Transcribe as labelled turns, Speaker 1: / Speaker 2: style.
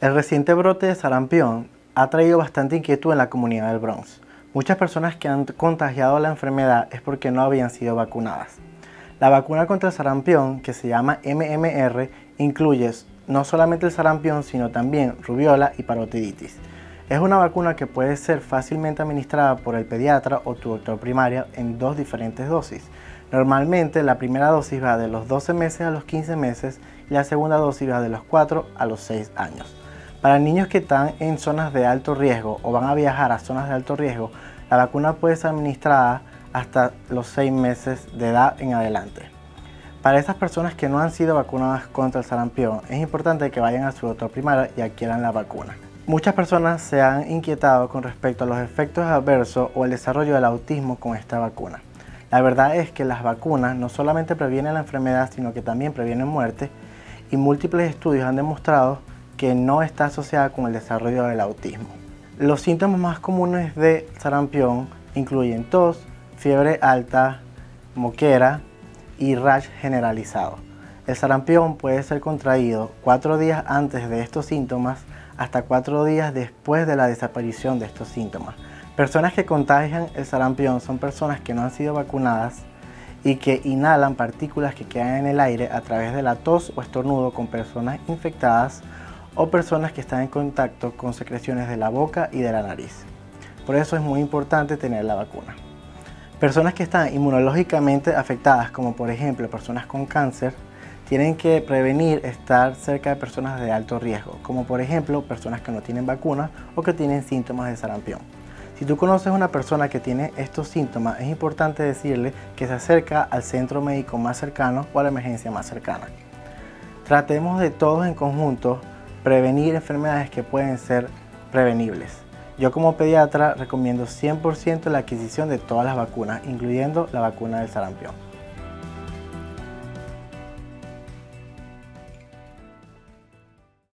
Speaker 1: El reciente brote de sarampión ha traído bastante inquietud en la comunidad del Bronx. Muchas personas que han contagiado la enfermedad es porque no habían sido vacunadas. La vacuna contra el sarampión, que se llama MMR, incluye no solamente el sarampión, sino también rubiola y parotiditis. Es una vacuna que puede ser fácilmente administrada por el pediatra o tu doctor primario en dos diferentes dosis. Normalmente la primera dosis va de los 12 meses a los 15 meses y la segunda dosis va de los 4 a los 6 años. Para niños que están en zonas de alto riesgo o van a viajar a zonas de alto riesgo, la vacuna puede ser administrada hasta los 6 meses de edad en adelante. Para esas personas que no han sido vacunadas contra el sarampión, es importante que vayan a su doctor primario y adquieran la vacuna. Muchas personas se han inquietado con respecto a los efectos adversos o el desarrollo del autismo con esta vacuna. La verdad es que las vacunas no solamente previenen la enfermedad, sino que también previenen muerte, y múltiples estudios han demostrado que no está asociada con el desarrollo del autismo. Los síntomas más comunes de sarampión incluyen tos, fiebre alta, moquera y rash generalizado. El sarampión puede ser contraído 4 días antes de estos síntomas hasta 4 días después de la desaparición de estos síntomas. Personas que contagian el sarampión son personas que no han sido vacunadas y que inhalan partículas que quedan en el aire a través de la tos o estornudo con personas infectadas o personas que están en contacto con secreciones de la boca y de la nariz. Por eso es muy importante tener la vacuna. Personas que están inmunológicamente afectadas, como por ejemplo personas con cáncer, tienen que prevenir estar cerca de personas de alto riesgo, como por ejemplo personas que no tienen vacuna o que tienen síntomas de sarampión. Si tú conoces a una persona que tiene estos síntomas, es importante decirle que se acerca al centro médico más cercano o a la emergencia más cercana. Tratemos de todos en conjunto prevenir enfermedades que pueden ser prevenibles. Yo como pediatra recomiendo 100% la adquisición de todas las vacunas, incluyendo la vacuna del sarampión.